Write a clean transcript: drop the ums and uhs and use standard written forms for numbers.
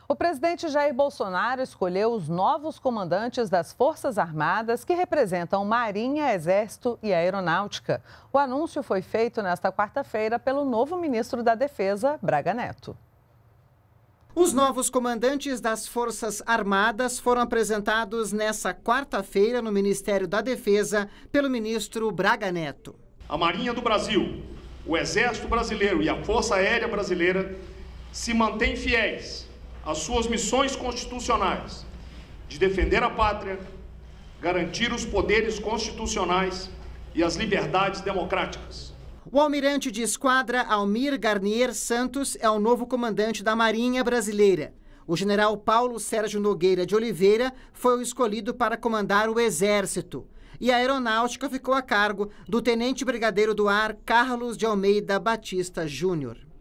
O presidente Jair Bolsonaro escolheu os novos comandantes das Forças Armadas que representam Marinha, Exército e Aeronáutica. O anúncio foi feito nesta quarta-feira pelo novo ministro da Defesa, Braga Neto. Os novos comandantes das Forças Armadas foram apresentados nesta quarta-feira no Ministério da Defesa pelo ministro Braga Neto. A Marinha do Brasil, o Exército Brasileiro e a Força Aérea Brasileira se mantêm fiéis às suas missões constitucionais de defender a pátria, garantir os poderes constitucionais e as liberdades democráticas. O almirante de esquadra Almir Garnier Santos é o novo comandante da Marinha Brasileira. O general Paulo Sérgio Nogueira de Oliveira foi o escolhido para comandar o Exército. E a Aeronáutica ficou a cargo do tenente brigadeiro do ar Carlos de Almeida Batista Júnior.